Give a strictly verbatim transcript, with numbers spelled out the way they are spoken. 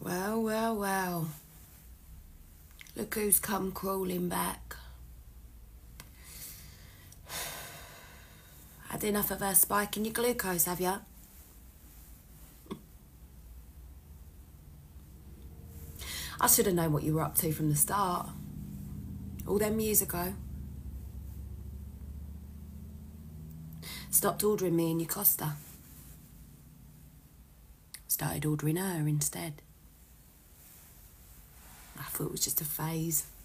Well, well, well. Look who's come crawling back. Had enough of her spiking your glucose, have ya? I should have known what you were up to from the start. All them years ago. Stopped ordering me and your Costa. Started ordering her instead. I thought it was just a phase.